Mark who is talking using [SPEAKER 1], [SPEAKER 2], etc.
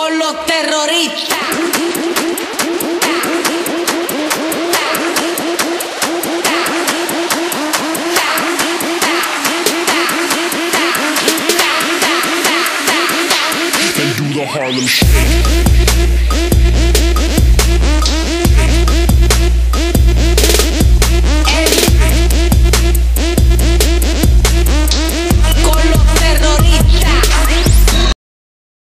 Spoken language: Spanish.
[SPEAKER 1] con los terroristas.
[SPEAKER 2] And do the Harlem Shake.